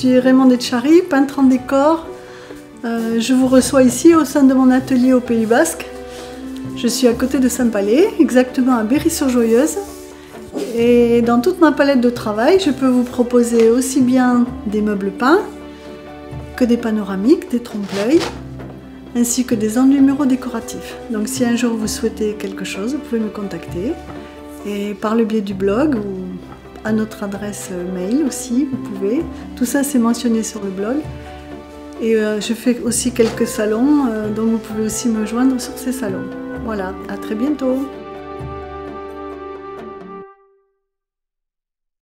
suis Raymond Etchari, peintre en décor. Je vous reçois ici au sein de mon atelier au Pays Basque. Je suis à côté de Saint-Palais, exactement à Berry-sur-Joyeuse. Et dans toute ma palette de travail, je peux vous proposer aussi bien des meubles peints que des panoramiques, des trompe-l'œil, ainsi que des enduits muraux décoratifs. Donc si un jour vous souhaitez quelque chose, vous pouvez me contacter. Et par le biais du blog ou à notre adresse mail aussi, vous pouvez. Tout ça c'est mentionné sur le blog. Et je fais aussi quelques salons, donc vous pouvez aussi me joindre sur ces salons. Voilà, à très bientôt.